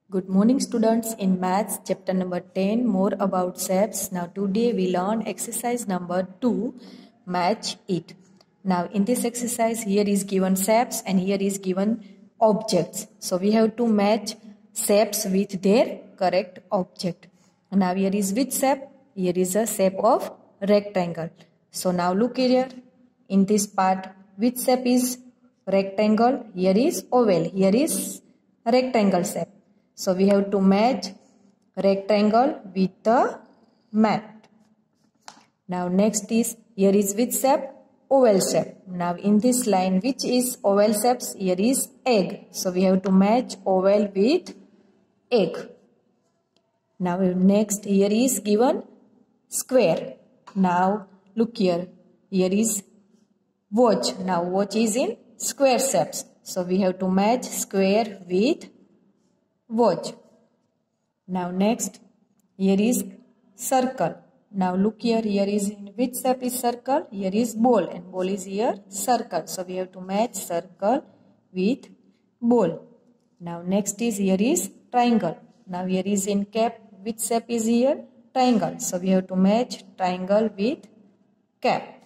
Good morning students. In maths chapter number 10, more about shapes. Now today we learn exercise number 2, match it. Now in this exercise here is given shapes and here is given objects. So we have to match shapes with their correct object. Now here is which shape? Here is a shape of rectangle. So now look here in this part, which shape is rectangle? Here is oval. Here is rectangle shape. So we have to match rectangle with the mat. Now next is, here is which shape? Oval shape. Now in this line, which is oval shapes? Here is egg. So we have to match oval with egg. Now next, here is given square. Now look here. Here is watch. Now watch is in square shapes. So we have to match square with watch. Now next, here is circle. Now look here, here is in which shape is circle? Here is ball and ball is here circle. So we have to match circle with ball. Now next is, here is triangle. Now here is in cap, which shape is here? Triangle. So we have to match triangle with cap.